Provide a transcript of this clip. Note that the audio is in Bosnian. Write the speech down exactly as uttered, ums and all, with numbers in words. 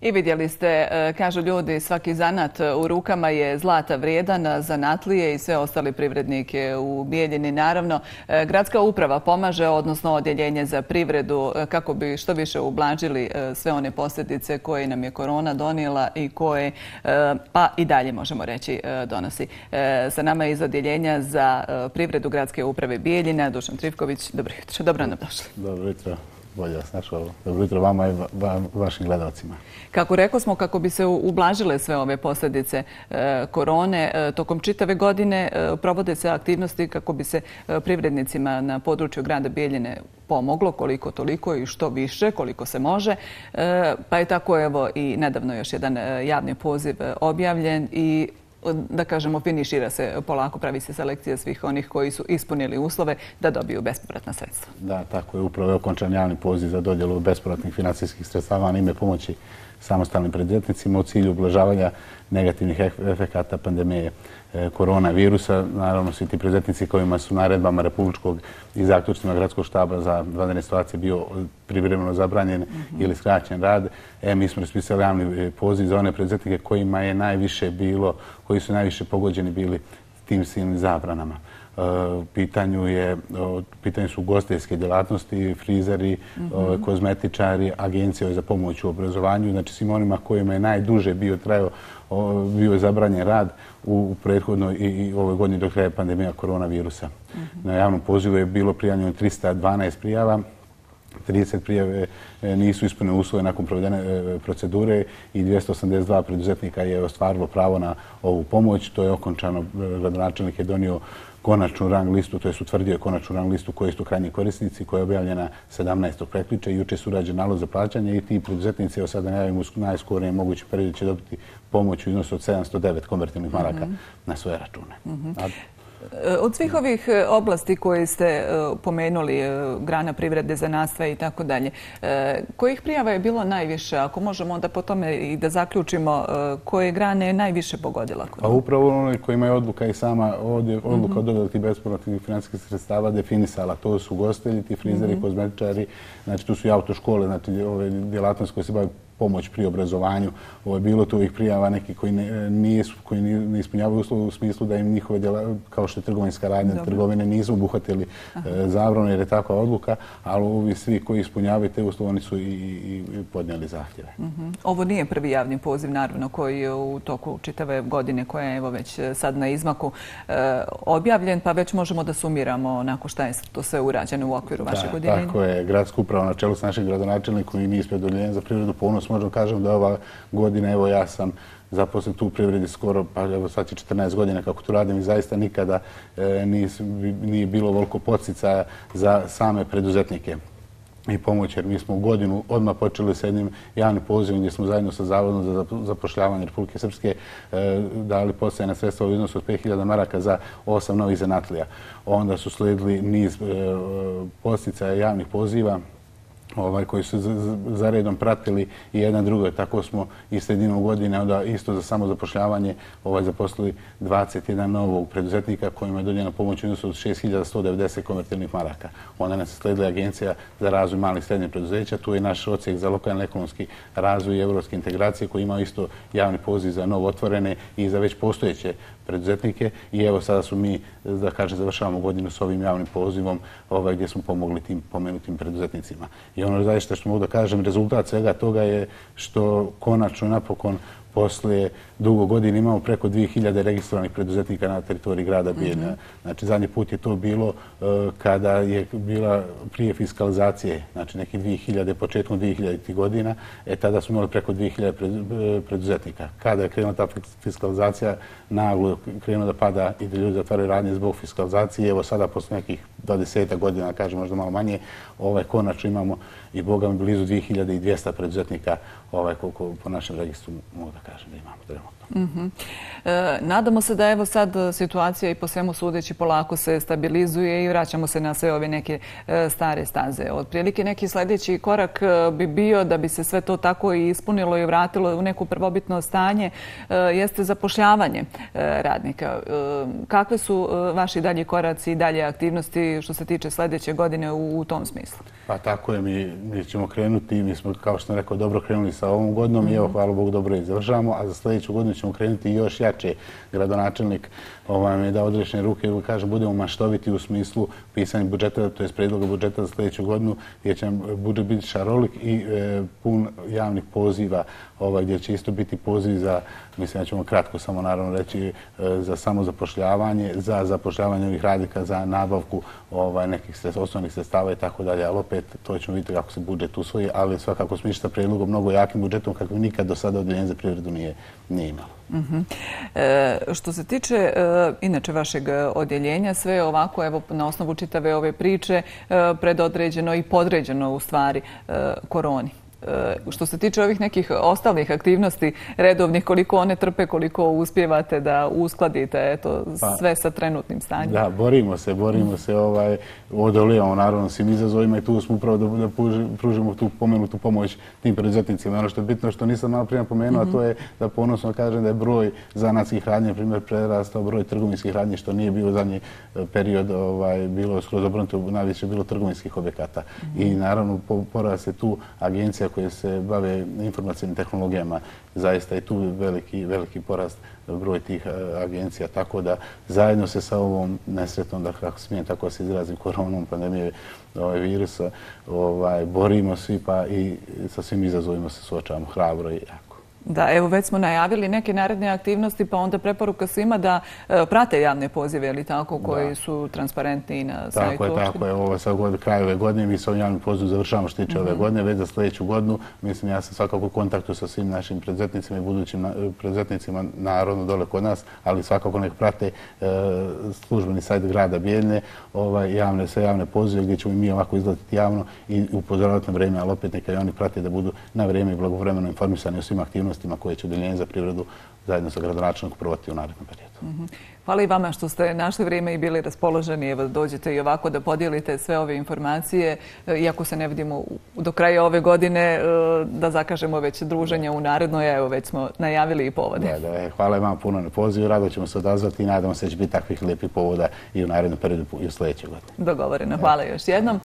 I vidjeli ste, kažu ljudi, svaki zanat u rukama je zlata vrijedan, zanatlije i sve ostali privrednike u Bijeljini. Naravno, gradska uprava pomaže, odnosno odjeljenje za privredu, kako bi što više ublažili sve one posljedice koje nam je korona donijela i koje, pa i dalje možemo reći, donosi. Sa nama je iz odjeljenja za privredu gradske uprave Bijeljina Dušan Trifković. Dobro jutro, dobro nam došli. Dobro jutro. Bolje vas našao. Dobro jutro vama i vašim gledalcima. Kako rekao smo, kako bi se ublažile sve ove posljedice korone, tokom čitave godine provode se aktivnosti kako bi se privrednicima na području grada Bijeljine pomoglo koliko toliko i što više, koliko se može. Pa je tako evo i nedavno još jedan javni poziv objavljen i da kažemo, finišira se polako, pravi se selekcija svih onih koji su ispunili uslove da dobiju bespovratna sredstva. Da, tako je. Upravo je okončan javni poziv za dodjelu bespovratnih financijskih sredstava na ime pomoći samostalnim preduzetnicima u cilju ublažavanja negativnih efekata pandemije koronavirusa. Naravno, svi ti preduzetnici kojima su naredbama Republičkog i zaključcima Gradskog štaba za vanredne situacije bio privremeno zabranjen ili skraćen rad, e, mi smo raspisali javni poziv za one preduzetnike kojima je najviše bilo, koji su najviše pogođeni bili tim silnim zabranama. U pitanju, je, pitanju su ugostiteljske djelatnosti, frizeri, mm-hmm. kozmetičari, agencije za pomoć u obrazovanju. Znači svim onima kojima je najduže bio trajao, bio je zabranjen rad u prethodnoj i ovoj godini dok traje pandemija koronavirusa. Mm-hmm. Na javnom pozivu je bilo prijavljeno tristo dvanaest prijava. trideset prijave nisu ispunili uslove nakon provedene procedure i dvjesto osamdeset dva preduzetnika je ostvarilo pravo na ovu pomoć. To je okončano. Gradonačelnik je donio konačnu rang listu, to je utvrdio je konačnu rang listu koji su krajnji korisnici, koja je objavljena sedamnaestog prekliče. Juče su urađen nalog za plaćanje i ti preduzetnici, evo sada najavim, u najskorije mogući period će dobiti pomoć u iznosu od sedamsto devet konvertibilnih maraka mm-hmm. na svoje račune. Mm-hmm. Od svih ovih oblasti koje ste pomenuli, grana privrede, zanatstva i tako dalje, kojih prijava je bilo najviše? Ako možemo onda po tome i da zaključimo koje grane je najviše pogodila? Pa upravo onoj kojima je odluka i sama ovdje, odluka o dodjeli tih bespovratnih financijskih sredstava definisala. To su ugostitelji, ti frizeri, mm-hmm. kozmetičari, znači tu su i autoškole, znači ove djelatnosti koje se bave pomoć pri obrazovanju. Ovo je bilo tu ovih prijava neki koji ne, nisu, koji ne ispunjavaju uslove u smislu da im njihove djela, kao što je trgovinska radnja, Dobre. trgovine nisu obuhvatili e, zabranu jer je takva odluka, ali ovi svi koji ispunjavaju te uslove oni su i, i, i podnijeli zahtjeve. Mm-hmm. Ovo nije prvi javni poziv, naravno, koji je u toku čitave godine, koja je evo već sad na izmaku e, objavljen, pa već možemo da sumiramo onako šta je to sve urađeno u okviru vašeg odjeljenja. Tako je. Gradska uprava na čelu s našim gradonačelnikom i mi ispred odjeljenja za privredu Ponos možemo kažem da ova godina, evo ja sam zaposlen tu u privredi skoro, pa evo sad će četrnaest godina kako tu radim i zaista nikada e, nis, nije bilo veliko podsticaja za same preduzetnike i pomoć, jer mi smo u godinu odmah počeli sa jednim javnim pozivom gdje smo zajedno sa Zavodom za zapošljavanje Republike Srpske e, dali podsticajna sredstva u iznosu od pet hiljada maraka za osam novih zanatlija. Onda su slijedili niz e, podsticaja javnih poziva Ovaj, koji su za redom pratili i jedan drugo. Tako smo i sredinom godine onda isto za samozapošljavanje ovaj, zaposlili dvadeset jedan novog preduzetnika kojima je dodijeljena pomoć u iznosu od šest hiljada sto devedeset konvertibilnih maraka. Onda nas je slijedila Agencija za razvoj malih i srednjih preduzeća. Tu je naš odsjek za lokalni ekonomski razvoj i evropske integracije koji ima isto javni poziv za novo otvorene i za već postojeće preduzetnike. I evo sada su mi, da kažem, završavamo godinu s ovim javnim pozivom ovaj, gdje smo pomogli tim pomenutim preduzetnicima. I ono zaista što mogu da kažem, rezultat svega toga je što konačno napokon poslije dugo godina imamo preko dvije hiljade registrovanih preduzetnika na teritoriji grada Bijeljina. Mm-hmm. Znači, zadnji put je to bilo uh, kada je bila prije fiskalizacije, znači neki dvije hiljade, početkom dvije hiljaditih godina, e tada smo imali preko dvije hiljade preduzetnika. Kada je krenula ta fiskalizacija, naglo krenuo da pada i da ljudi zatvaraju radnje zbog fiskalizacije. Evo sada, posle nekih dvadeset godina, kažem možda malo manje, ovaj, konačno imamo i Boga mi blizu dvije hiljade dvjesto preduzetnika ovaj, koliko po našem registru mogu da kažem da imamo. trenutno. Mm-hmm. E, nadamo se da evo sad situacija i po svemu sudeći polako se stabilizuje i vraćamo se na sve ove neke e, stare staze. Otprilike neki sljedeći korak e, bi bio da bi se sve to tako i ispunilo i vratilo u neko prvobitno stanje e, jeste zapošljavanje e, radnika. E, kakve su e, vaši dalji koraci i dalje aktivnosti što se tiče sljedeće godine u, u tom smislu? Pa tako je, mi, mi ćemo krenuti, mi smo kao što sam rekao dobro krenuli sa ovom godinom mm-hmm. i evo hvala Bogu dobro i završavamo, a za sljedeću godinu ćemo krenuti još jače. Gradonačelnik ovaj, mi je dao odrešene ruke i kaže budemo maštoviti u smislu pisanja budžeta, to je predloga budžeta za sljedeću godinu gdje će budžet biti šarolik i e, pun javnih poziva ovaj, gdje će isto biti poziv za, mislim da ćemo kratko samo naravno reći, e, za samozapošljavanje, za zapošljavanje ovih radnika, za nabavku ovaj, nekih sredstva, osnovnih sredstava i tako dalje, ali opet to ćemo vidjeti kako se budžet usvoji, ali svakako smo išli sa predlogom mnogo jakim budžetom kako nikad do sada Odeljenje za privredu nije, nije imalo. Mm-hmm. E, što se tiče e, inače vašeg odjeljenja, sve je ovako evo, na osnovu čitave ove priče e, predodređeno i podređeno u stvari e, koroni. Što se tiče ovih nekih ostalih aktivnosti redovnih, koliko one trpe, koliko uspijevate da uskladite eto, pa, sve sa trenutnim stanjem? Da, borimo se, borimo se, ovaj, odolijamo naravno svim izazovima i tu smo upravo da, da pružimo tu pomenutu pomoć tim preduzetnicima. Ono što je bitno, što nisam malo prije napomenuo, mm-hmm. a to je da ponosno kažem da je broj zanatskih radnji, na primjer, prerastao broj trgovinskih radnji, što nije bio zadnji period, ovaj, bilo skroz obrnuto, najviše bilo trgovinskih objekata. Mm-hmm. I naravno porast je tu agencija koje se bave informacijnim tehnologijama. Zaista je tu veliki, veliki porast broj tih agencija, tako da zajedno se sa ovom nesretnom, da kako smijem tako se izrazim, koronom, pandemije ovaj, virusa, ovaj, borimo svi pa i sa svim izazovima se suočavamo hrabro i jako. Da, evo već smo najavili neke naredne aktivnosti, pa onda preporuka svima da e, prate javne pozive, ili tako, koji da. su transparentni na sajtu. Tako je, tako je. Ovo sad god, kraj ove godine, mi sa ovim javnim pozivom završavamo što tiče mm-hmm. ove godine, već za sljedeću godinu. Mislim, ja sam svakako u kontaktu sa svim našim preduzetnicima i budućim na, preduzetnicima, naravno dole kod nas, ali svakako nek prate e, službeni sajt grada Bijeljine, ovaj, javne, sve javne pozive gdje ćemo i mi ovako izgledati javno i upozoravati na vrijeme, ali opet neka i oni prate da budu na vrijeme i blagovremeno informisani o svim aktivnostima koje će Odeljenje za privredu zajedno sa gradonačelnikom provoditi u narednom periodu. Mm-hmm. Hvala i vama što ste našli vrijeme i bili raspoloženi. Evo, dođete i ovako da podijelite sve ove informacije. Iako se ne vidimo do kraja ove godine, da zakažemo već druženje u narednoj, evo već smo najavili i povode. Da, da, hvala vam puno na pozivu, rado ćemo se odazvati i nadamo se da će biti takvih lijepih povoda i u narednom periodu i u sljedećoj godini. Dogovoreno. Hvala još jednom.